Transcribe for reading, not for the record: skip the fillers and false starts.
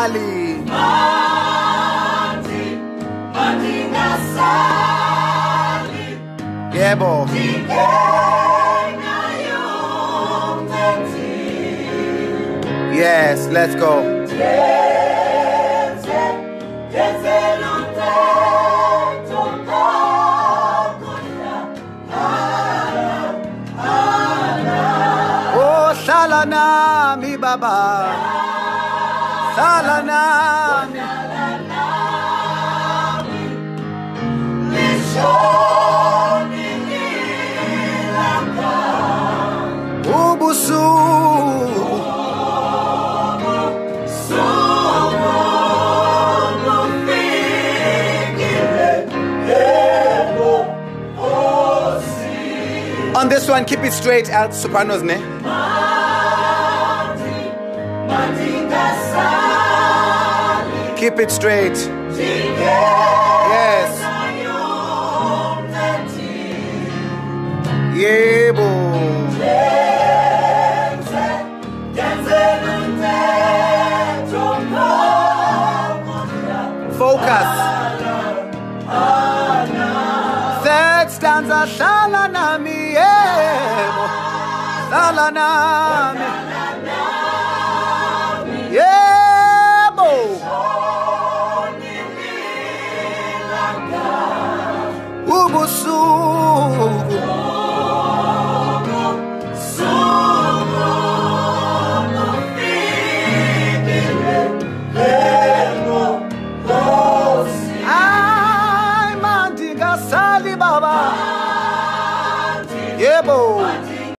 mandingasali yebo yes let's go oh hlala nami baba hlala nami ubusuku on this one keep it straight at sopranos ne keep it straight yes yebo focus third stanza hlala nami yebo hlala nami yebo ubusuku ay mandingasali baba yebo